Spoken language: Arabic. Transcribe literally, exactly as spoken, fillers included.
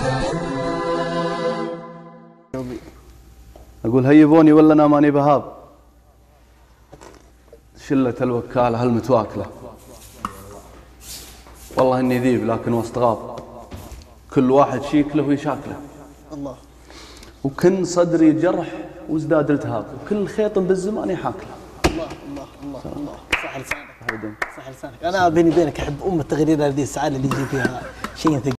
أقول هيبوني ولا أنا ماني بهاب. شلة الوكالة هالمتواكلة، والله إني ذيب لكن وسط غاب، كل واحد شيكله ويشاكله. الله. وكن صدري جرح وازداد التهاب، وكل خيط بالزمان يحاكله. الله الله الله الله. صح لسانك صح لسانك. أنا بيني بينك أحب أم التغريدة هذه، السعادة اللي يجي فيها شيء ثقيل.